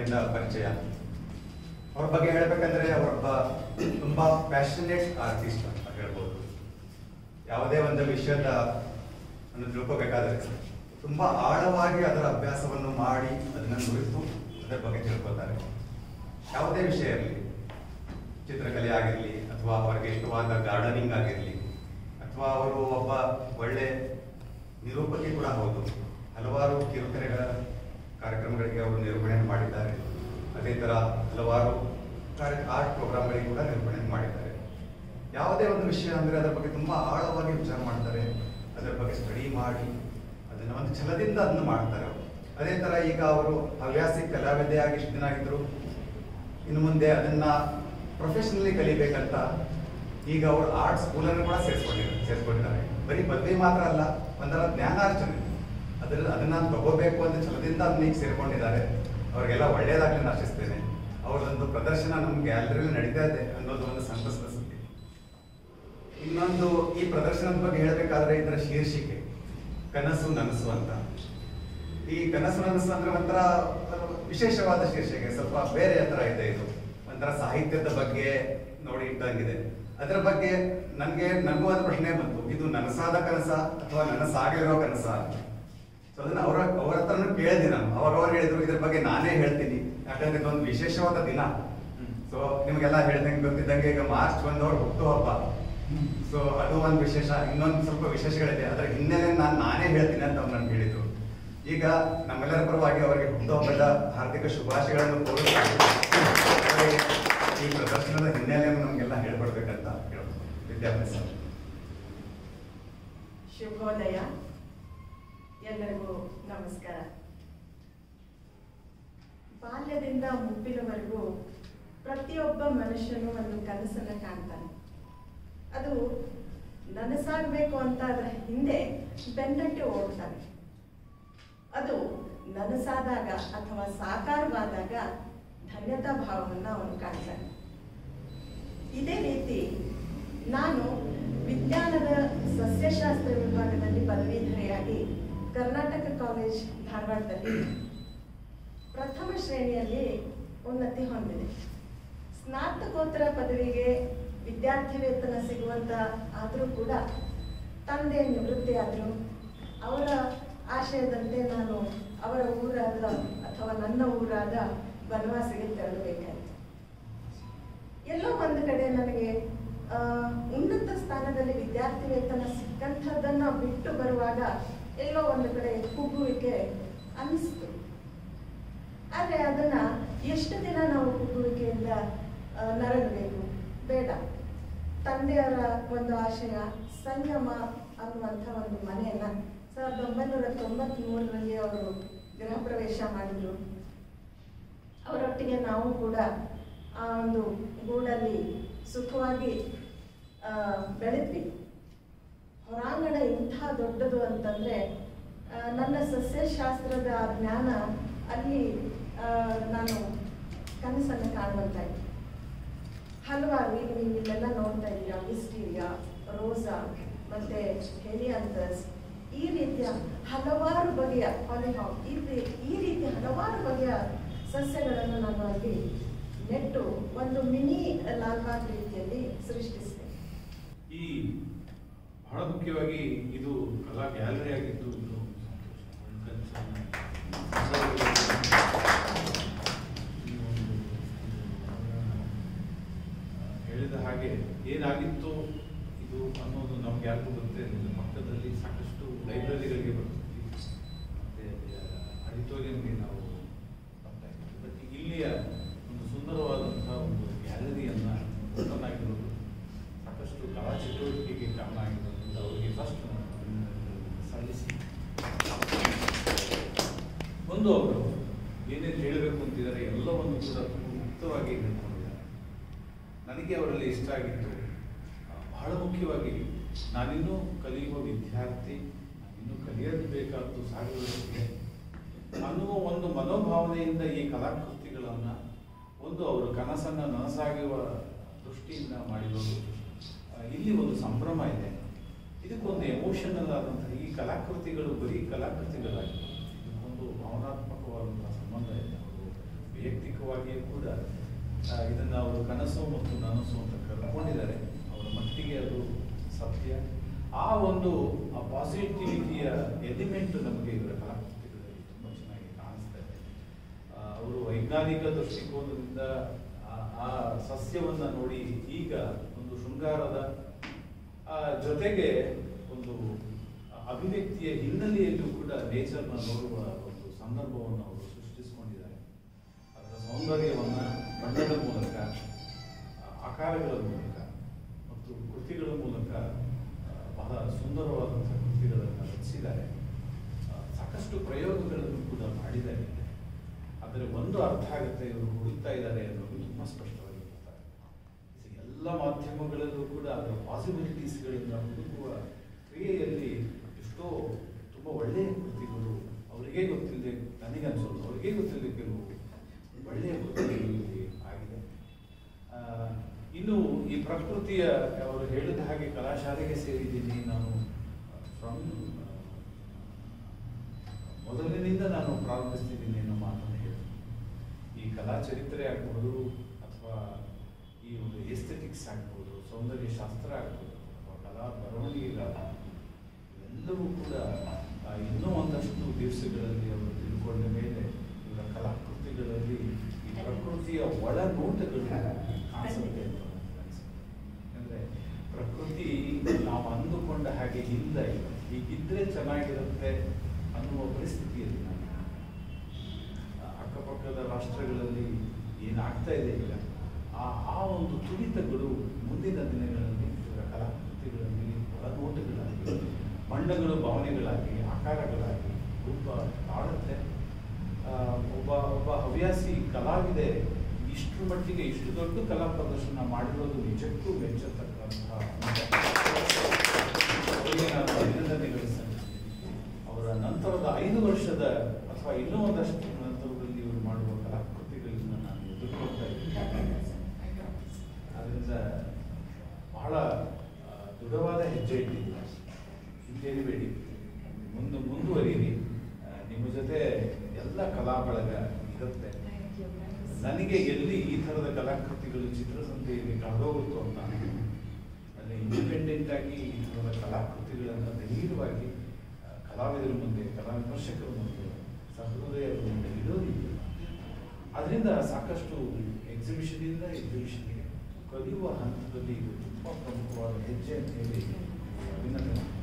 ಅವರಿಂದ ಪರಿಚಯ. ಅವ್ರ ಬಗ್ಗೆ ಹೇಳಬೇಕಂದ್ರೆ ಅವರೊಬ್ಬ ತುಂಬ ಪ್ಯಾಷನೇಟ್ ಆರ್ಟಿಸ್ಟ್ ಅಂತ ಹೇಳ್ಬೋದು. ಯಾವುದೇ ಒಂದು ವಿಷಯದ ಅನ್ನು ತಿಳ್ಕೋಬೇಕಾದ್ರೆ ತುಂಬ ಆಳವಾಗಿ ಅದರ ಅಭ್ಯಾಸವನ್ನು ಮಾಡಿ ಅದನ್ನು ನುರಿತು ಅದರ ಬಗ್ಗೆ ತಿಳ್ಕೊತಾರೆ. ಯಾವುದೇ ವಿಷಯ ಇರಲಿ, ಚಿತ್ರಕಲೆ ಆಗಿರಲಿ ಅಥವಾ ಅವರಿಗೆ ಇಷ್ಟವಾದ ಗಾರ್ಡನಿಂಗ್ ಆಗಿರಲಿ ಅಥವಾ ಅವರು ಒಬ್ಬ ಒಳ್ಳೆ ನಿರೂಪಕಿ ಕೂಡ ಹೌದು. ಹಲವಾರು ಕಿರುತೆರೆಗಳ ಕಾರ್ಯಕ್ರಮಗಳಿಗೆ ಅವರು ನಿರೂಪಣೆಯನ್ನು ಮಾಡಿದ್ದಾರೆ. ಅದೇ ಥರ ಹಲವಾರು ಆರ್ಟ್ ಪ್ರೋಗ್ರಾಮ್ಗಳಿಗೆ ಕೂಡ ನಿರೂಪಣೆಯನ್ನು ಮಾಡಿದ್ದಾರೆ. ಯಾವುದೇ ಒಂದು ವಿಷಯ ಅಂದರೆ ಅದರ ಬಗ್ಗೆ ತುಂಬ ಆಳವಾಗಿ ವಿಚಾರ ಮಾಡ್ತಾರೆ, ಅದರ ಬಗ್ಗೆ ಸ್ಟಡಿ ಮಾಡಿ ಅದನ್ನು ಒಂದು ಛಲದಿಂದ ಅದನ್ನು ಮಾಡ್ತಾರೆ ಅವರು. ಅದೇ ಥರ ಈಗ ಅವರು ಹವ್ಯಾಸಿ ಕಲಾವಿದೆಯಾಗಿ ಇಷ್ಟು ದಿನ ಆಗಿದ್ದರು, ಇನ್ನು ಮುಂದೆ ಅದನ್ನು ಪ್ರೊಫೆಷನಲಿ ಕಲಿಬೇಕಂತ ಈಗ ಅವರು ಆರ್ಟ್ ಸ್ಕೂಲನ್ನು ಕೂಡ ಸೇರಿಸ್ಕೊಂಡಿದ್ದಾರೆ. ಬರೀ ಪದವಿ ಮಾತ್ರ ಅಲ್ಲ, ಒಂಥರ ಜ್ಞಾನಾರ್ಜನೆ ಅದನ್ನು ತಗೋಬೇಕು ಅಂತ ಛಲದಿಂದ ಅದನ್ನ ಈಗ ಸೇರ್ಕೊಂಡಿದ್ದಾರೆ. ಅವರಿಗೆಲ್ಲ ಒಳ್ಳೆಯದಾಗಲಿ ಆಶಿಸ್ತೇನೆ. ಅವರದೊಂದು ಪ್ರದರ್ಶನ ನಮ್ಮ ಗ್ಯಾಲರಿಯಲ್ಲಿ ನಡೀತಾ ಇದೆ ಅನ್ನೋದು ಒಂದು ಸಂತಸದ ಸುದ್ದಿ. ಇನ್ನೊಂದು, ಈ ಪ್ರದರ್ಶನದ ಬಗ್ಗೆ ಹೇಳಬೇಕಾದ್ರೆ ಇದರ ಶೀರ್ಷಿಕೆ ಕನಸು ನನಸು ಅಂತ. ಈ ಕನಸು ನನಸು ಅಂದ್ರೆ ಒಂಥರ ವಿಶೇಷವಾದ ಶೀರ್ಷಿಕೆ, ಸ್ವಲ್ಪ ಬೇರೆ ಥರ ಇದೆ. ಇದು ಒಂಥರ ಸಾಹಿತ್ಯದ ಬಗ್ಗೆ ನೋಡಿ ಇದ್ದಂಗಿದೆ. ಅದರ ಬಗ್ಗೆ ನನಗೂ ಒಂದು ಪ್ರಶ್ನೆ ಬಂತು, ಇದು ನನಸಾದ ಕನಸ ಅಥವಾ ನನಸಾಗಿರೋ ಕನಸ ಅಂತ. ಸೊ ಅದನ್ನ ಅವರ ಹತ್ರನೂ ಕೇಳಿದೆ ನಾನು. ಅವಾಗ ಅವ್ರು ಹೇಳಿದ್ರು ಇದ್ರ ಬಗ್ಗೆ ನಾನೇ ಹೇಳ್ತೀನಿ, ಯಾಕಂದ್ರೆ ಇದೊಂದು ವಿಶೇಷವಾದ ದಿನ. ಸೊ ನಿಮಗೆಲ್ಲ ಹೇಳ್ದಂಗೆ ಗೊತ್ತಿದ್ದಂಗೆ ಈಗ ಮಾರ್ಚ್ 1 ಅವ್ರು ಹುಟ್ಟುಹಬ್ಬ. ಸೊ ಅದು ಒಂದು ವಿಶೇಷ. ಇನ್ನೊಂದು ಸ್ವಲ್ಪ ವಿಶೇಷಗಳಿದೆ, ಅದರ ಹಿನ್ನೆಲೆ ನಾನೇ ಹೇಳ್ತೀನಿ ಅಂತ ಅವ್ರು ನನಗೆ ಹೇಳಿದ್ರು. ಈಗ ನಮ್ಮೆಲ್ಲರ ಪರವಾಗಿ ಅವರಿಗೆ ಹುಟ್ಟುಹಬ್ಬದ ಹಾರ್ದಿಕ ಶುಭಾಶಯಗಳನ್ನು ಕೋರುತ್ತಾರೆ. ಈ ಪ್ರದರ್ಶನದ ಹಿನ್ನೆಲೆಯನ್ನು ನಮಗೆಲ್ಲ ಹೇಳ್ಕೊಡ್ಬೇಕಂತ ಹೇಳೋದು. ವಿದ್ಯಾಭ್ಯಾಸ ಶುಭೋದಯ, ಎಲ್ಲರಿಗೂ ನಮಸ್ಕಾರ. ಬಾಲ್ಯದಿಂದ ಮುಪ್ಪಿನವರೆಗೂ ಪ್ರತಿಯೊಬ್ಬ ಮನುಷ್ಯನು ಒಂದು ಕನಸನ್ನು ಕಾಣ್ತಾನೆ. ಅದು ನನಸಾಗಬೇಕು ಅಂತ ಅದರ ಹಿಂದೆ ಬೆನ್ನಟ್ಟಿ ಓಡ್ತಾನೆ. ಅದು ನನಸಾದಾಗ ಅಥವಾ ಸಾಕಾರವಾದಾಗ ಧನ್ಯತಾ ಭಾವವನ್ನು ಅವನು ಕಾಣ್ತಾನೆ. ಇದೇ ರೀತಿ ನಾನು ವಿಜ್ಞಾನದ ಸಸ್ಯಶಾಸ್ತ್ರ ವಿಭಾಗದಲ್ಲಿ ಪದವೀಧರೆಯಾಗಿ ಕರ್ನಾಟಕ ಕಾಲೇಜ್ ಧಾರವಾಡದಲ್ಲಿ ಪ್ರಥಮ ಶ್ರೇಣಿಯಲ್ಲಿ ಉನ್ನತಿ ಹೊಂದಿದೆ. ಸ್ನಾತಕೋತ್ತರ ಪದವಿಗೆ ವಿದ್ಯಾರ್ಥಿ ವೇತನ ಸಿಗುವಂತ ಆದರೂ ಕೂಡ ತಂದೆ ನಿವೃತ್ತಿಯಾದರು. ಅವರ ಆಶಯದಂತೆ ನಾನು ಅವರ ಊರಾದ ಅಥವಾ ನನ್ನ ಊರಾದ ಬನವಾಸಿಗೆ ತೆರಳಬೇಕಾಯಿತು. ಎಲ್ಲೋ ಒಂದು ಕಡೆ ನನಗೆ ಉನ್ನತ ಸ್ಥಾನದಲ್ಲಿ ವಿದ್ಯಾರ್ಥಿ ವೇತನ ಸಿಕ್ಕಂಥದ್ದನ್ನ ಬಿಟ್ಟು ಬರುವಾಗ ಎಲ್ಲೋ ಒಂದು ಕಡೆ ಕುಗ್ಗುವಿಕೆ ಅನ್ನಿಸ್ತು. ಆದರೆ ಅದನ್ನ ಎಷ್ಟು ದಿನ ನಾವು ಕುಗ್ಗುವಿಕೆಯಿಂದ ನರಳಬೇಕು? ಬೇಡ. ತಂದೆಯವರ ಒಂದು ಆಶಯ ಸಂಯಮ ಅನ್ನುವಂಥ ಒಂದು ಮನೆಯನ್ನ 1993ರಲ್ಲಿ ಅವರು ಗೃಹ ಪ್ರವೇಶ ಮಾಡಿದ್ರು. ಅವರೊಟ್ಟಿಗೆ ನಾವು ಕೂಡ ಆ ಒಂದು ಗೂಡಲ್ಲಿ ಸುಖವಾಗಿ ಬೆಳೆದ್ವಿ. ಹೊರಾಂಗಣ ಇಂಥ ದೊಡ್ಡದು ಅಂತಂದ್ರೆ ನನ್ನ ಸಸ್ಯಶಾಸ್ತ್ರದ ಜ್ಞಾನ ಅಲ್ಲಿ ನಾನು ಕನಸನ್ನು ಕಾಣುವಂತಾಯಿತು. ಹಲವಾರು ಈಗ ನೀವು ಇಲ್ಲೆಲ್ಲ ನೋಡ್ತಾ ಇದ್ದೀರಾ, ವಿಸ್ಟೀರಿಯಾ, ರೋಸಾ ಮತ್ತೆ ಹೆಲಿಯಾಂಥಸ್, ಈ ರೀತಿಯ ಹಲವಾರು ಬಗೆಯ ಪಾಲಿಹಾಮ್, ಈ ರೀತಿಯ ಹಲವಾರು ಬಗೆಯ ಸಸ್ಯಗಳನ್ನು ನಾನು ಅಲ್ಲಿ ನೆಟ್ಟು ಒಂದು ಮಿನಿ ಲಾಲ್ಬಾಗ್ ರೀತಿಯಲ್ಲಿ ಸೃಷ್ಟಿಸಿದೆ. ಈ ಬಹಳ ಮುಖ್ಯವಾಗಿ ಇದು ಕಲಾ ಗ್ಯಾಲರಿ ಆಗಿದ್ದು ಹೇಳಿದ ಹಾಗೆ ಏನಾಗಿತ್ತು ಇದು ಅನ್ನೋದು ನಮ್ಗೆ ಯಾರಿಗೂ ಗೊತ್ತೇ ಇರಲಿಲ್ಲ. ಪಕ್ಕದಲ್ಲಿ ಸಾಕಷ್ಟು ಲೈಬ್ರರಿಗಳಿಗೆ ಬರ್ತೀವಿ, ಮತ್ತೆ ಅಡಿಟೋರಿಯಂಗೆ ನಾವು ಬರ್ತಾ ಇದ್ದೀವಿ. ಬಟ್ ಇಲ್ಲಿಯ ಒಂದು ಸುಂದರವಾದಂತಹ ಒಂದು ಗ್ಯಾಲರಿಯನ್ನ ಓಪನ್ ಆಗಿರೋದು ಸಾಕಷ್ಟು ಕಲಾ ಚಟುವಟಿಕೆಗೆ ಕಾರಣ ಆಗಿರೋದ್ರಿಂದ ಅವರಿಗೆ ಫಸ್ಟ್ ಸಲ್ಲಿಸಿ ಒಂದು ಅವರು ಏನೇನು ಹೇಳಬೇಕು ಅಂತಿದ್ದಾರೆ ಎಲ್ಲವನ್ನು ಕೂಡ ತುಂಬ ಮುಕ್ತವಾಗಿ ಹೇಳ್ಕೊಂಡಿದ್ದಾರೆ. ನನಗೆ ಅವರಲ್ಲಿ ಇಷ್ಟ ಆಗಿತ್ತು, ಬಹಳ ಮುಖ್ಯವಾಗಿ ನಾನಿನ್ನೂ ಕಲಿಯುವ ವಿದ್ಯಾರ್ಥಿ, ನಾನಿನ್ನೂ ಕಲಿಯಬೇಕಾದ್ದು ಸಾಗುವುದಿದೆ ಅನ್ನುವ ಒಂದು ಮನೋಭಾವನೆಯಿಂದ ಈ ಕಲಾಕೃತಿಗಳನ್ನು ಒಂದು ಅವರು ಕನಸನ್ನು ನನಸಾಗುವ ದೃಷ್ಟಿಯಿಂದ ಮಾಡಿರೋದು. ಇಲ್ಲಿ ಒಂದು ಸಂಭ್ರಮ ಇದೆ, ಇದಕ್ಕೊಂದು ಎಮೋಷನಲ್ ಆದಂತಹ ಈ ಕಲಾಕೃತಿಗಳು ಬರೀ ಕಲಾಕೃತಿಗಳಾಗಿವೆ, ಇದಕ್ಕೊಂದು ಭಾವನಾತ್ಮಕವಾದಂತಹ ಸಂಬಂಧ ಇದೆ. ಅವರು ವೈಯಕ್ತಿಕವಾಗಿಯೂ ಕೂಡ ಇದನ್ನು ಅವರು ಕನಸು ಮತ್ತು ನನಸು ಅಂತ ಕರ್ಕೊಂಡಿದ್ದಾರೆ. ಅವರ ಮಟ್ಟಿಗೆ ಅದು ಸತ್ಯ. ಆ ಒಂದು ಪಾಸಿಟಿವಿಟಿಯ ಎಲಿಮೆಂಟ್ ನಮಗೆ ಇವರ ಕಲಾಕೃತಿಗಳಲ್ಲಿ ತುಂಬ ಚೆನ್ನಾಗಿ ಕಾಣಿಸ್ತಾ ಇದೆ. ಅವರು ವೈಜ್ಞಾನಿಕ ದೃಷ್ಟಿಕೋನದಿಂದ ಆ ಸಸ್ಯವನ್ನು ನೋಡಿ ಈಗ ಒಂದು ಶೃಂಗಾರದ ಜೊತೆಗೆ ಒಂದು ಅಭಿವ್ಯಕ್ತಿಯ ಹಿನ್ನೆಲೆಯಲ್ಲೂ ಕೂಡ ನೇಚರ್ನ ನೋಡುವ ಒಂದು ಸಂದರ್ಭವನ್ನು ಅವರು ಸೃಷ್ಟಿಸಿಕೊಂಡಿದ್ದಾರೆ. ಅದರ ಸೌಂದರ್ಯವನ್ನು ಬಣ್ಣದ ಮೂಲಕ, ಆಕಾರಗಳ ಮೂಲಕ ಮತ್ತು ಕೃತಿಗಳ ಮೂಲಕ ಬಹಳ ಸುಂದರವಾದಂಥ ಕೃತಿಗಳನ್ನು ರಚಿಸಿದ್ದಾರೆ. ಸಾಕಷ್ಟು ಪ್ರಯೋಗಗಳನ್ನು ಕೂಡ ಮಾಡಿದ್ದಾರೆ. ಆದರೆ ಒಂದು ಅರ್ಥ ಆಗುತ್ತೆ, ಇವರು ಹುಡುಕ್ತಾ ಇದ್ದಾರೆ ಅನ್ನೋದು ತುಂಬ ಸ್ಪಷ್ಟವಾಗಿ ಗೊತ್ತಾಗುತ್ತೆ. ಎಲ್ಲ ಮಾಧ್ಯಮಗಳಲ್ಲೂ ಕೂಡ ಅದರ ಪಾಸಿಬಿಲಿಟೀಸ್ಗಳನ್ನು ಹುಡುಕುವ ಕ್ರಿಯೆಯಲ್ಲಿ ಎಷ್ಟೋ ತುಂಬ ಒಳ್ಳೆಯ ಕೃತಿಗಳು ಅವರಿಗೇ ಗೊತ್ತಿಲ್ಲದೆ, ನನಗನ್ಸೋದು ಅವರಿಗೇ ಗೊತ್ತಿಲ್ಲದೆ ಕೆಲವು ಒಳ್ಳೆಯ ಕೃತಿಗಳು ಇಲ್ಲಿ ಆಗಿದೆ. ಇನ್ನು ಈ ಪ್ರಕೃತಿಯ ಅವರು ಹೇಳಿದ ಹಾಗೆ ಕಲಾಶಾಲೆಗೆ ಸೇರಿದ್ದೀನಿ ನಾನು. ಮೊದಲಿನಿಂದ ನಾನು ಪ್ರಾರಂಭಿಸ್ತಿದ್ದೀನಿ ಅನ್ನೋ ಮಾತನ್ನು ಹೇಳಿ, ಈ ಕಲಾ ಚರಿತ್ರೆ ಆಗ್ಬೋದು ಅಥವಾ ಈ ಒಂದು ಎಸ್ಥೆಟಿಕ್ಸ್ ಆಗ್ಬೋದು, ಸೌಂದರ್ಯ ಶಾಸ್ತ್ರ ಆಗ್ಬೋದು ಅಥವಾ ಕಲಾ ಬರವಣಿಗೆಗಳಾಗ್ಬೋದು, ಇವೆಲ್ಲವೂ ಕೂಡ ಇನ್ನೂ ಒಂದಷ್ಟು ದಿವಸಗಳಲ್ಲಿ ಅವರು ತಿಳ್ಕೊಂಡ ಮೇಲೆ ಇವರ ಕಲಾಕೃತಿಗಳಲ್ಲಿ ಈ ಪ್ರಕೃತಿಯ ಒಳನೋಟಗಳು ಕಾಣಿಸುತ್ತೆ ಅಂತ ಅಂದರೆ ಪ್ರಕೃತಿ ನಾವು ಅಂದುಕೊಂಡ ಹಾಗೆ ಇಲ್ಲ, ಹೀಗಿದ್ರೆ ಚೆನ್ನಾಗಿರುತ್ತೆ ಅನ್ನುವ ಪರಿಸ್ಥಿತಿಯಲ್ಲಿ ನಾನು ಅಕ್ಕಪಕ್ಕದ ರಾಷ್ಟ್ರಗಳಲ್ಲಿ ಏನಾಗ್ತಾ ಇದೆ ಈಗ ಆ ಒಂದು ತುಡಿತಗಳು ಮುಂದಿನ ದಿನಗಳಲ್ಲಿ ಇವರ ಕಲಾಕೃತಿಗಳಲ್ಲಿ ಒಳನೋಟಗಳಾಗಿ, ಬಣ್ಣಗಳು ಭಾವನೆಗಳಾಗಿ, ಆಕಾರಗಳಾಗಿ ರೂಪ ತಾಳುತ್ತೆ. ಒಬ್ಬ ಹವ್ಯಾಸಿ ಕಲಾವಿದೆ ಇಷ್ಟರ ಮಟ್ಟಿಗೆ ಇಷ್ಟು ದೊಡ್ಡ ಕಲಾ ಪ್ರದರ್ಶನ ಮಾಡಿರೋದು ನಿಜಕ್ಕೂ ಮೆಚ್ಚತಕ್ಕಂತಹ ಅವರಿಗೆ ನಾನು ಅಭಿನಂದನೆಗಳು ಸಲ್ಲಿಸ್ತೀನಿ. ಅವರ ನಂತರದ 5 ವರ್ಷದ ಅಥವಾ ಇನ್ನೂ ಒಂದಷ್ಟು ನಂತರದಲ್ಲಿ ಇವರು ಮಾಡುವ ಕಲಾಕೃತಿಗಳನ್ನ ನಾನು ಎದುರುಕೊಳ್ತಾ ಇದ್ದೀನಿ. ಅದರಿಂದ ಬಹಳ ದೃಢವಾದ ಹೆಜ್ಜೆ ಇಟ್ಟಿದ್ದೀನಿ. ಹಿಂಜರಿಬೇಡಿ, ಮುಂದುವರಿಯಿರಿ. ನಿಮ್ಮ ಜೊತೆ ಎಲ್ಲ ಕಲಾ ಬಳಗ ಇರುತ್ತೆ. ನನಗೆ ಎಲ್ಲಿ ಈ ಥರದ ಕಲಾಕೃತಿಗಳು ಚಿತ್ರಸಂತೆಯಲ್ಲಿ ಕಳೆದೋಗುತ್ತೋ ಅಂತ ಅಲ್ಲಿ ಇಂಡಿಪೆಂಡೆಂಟ್ ಆಗಿ ಈ ಥರದ ಕಲಾಕೃತಿಗಳನ್ನು ಧೈರ್ಯವಾಗಿ ಕಲಾವಿದರ ಮುಂದೆ, ಕಲಾ ವಿಮರ್ಶಕರ ಮುಂದೆ, ಸಹೃದಯರ ಮುಂದೆ ಇಡೋದಿಲ್ಲ. ಅದರಿಂದ ಸಾಕಷ್ಟು ಎಕ್ಸಿಬಿಷನಿಂದ ಎಕ್ಸಿಬಿಷನ್ಗೆ ಕಲಿಯುವ ಹಂತದಲ್ಲಿ ಇದು ತುಂಬ ಪ್ರಮುಖವಾದ ಹೆಜ್ಜೆ ಅಂತ ಹೇಳಿ ಅಭಿನಂದನೆ.